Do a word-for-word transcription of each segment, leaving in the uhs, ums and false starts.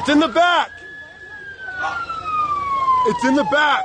It's in the back! It's in the back!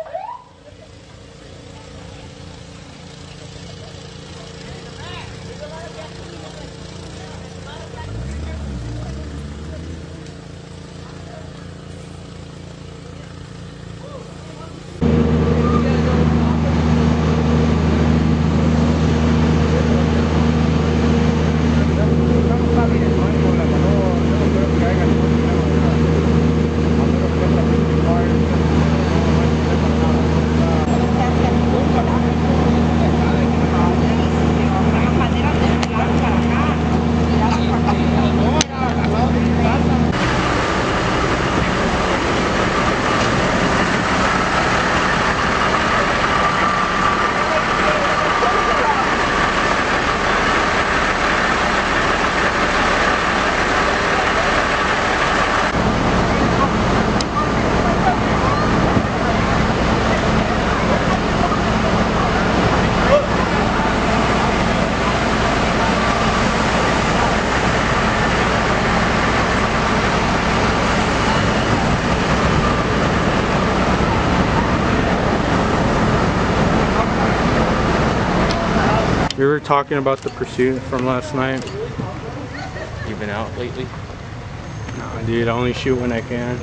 We were talking about the pursuit from last night. You been out lately? No, dude, I only shoot when I can.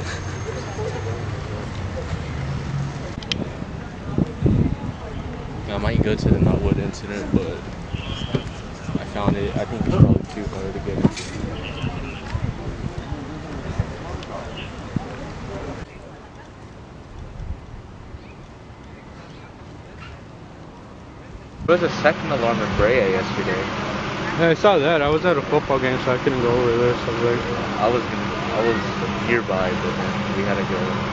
I might go to the Nutwood incident, but I found it, I think it's probably too hard to get into. There was a second alarm in Brea yesterday. Yeah, I saw that. I was at a football game, so I couldn't go over there. So I was like, I was gonna, I was nearby, but then we had to go.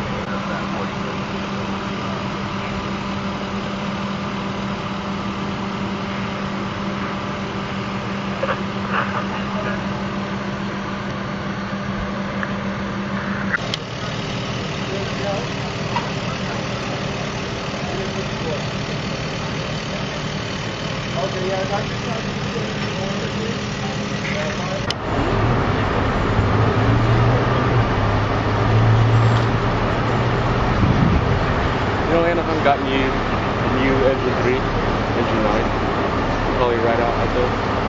You know, Anaheim got new, new engine three, engine nine, probably right out, I think.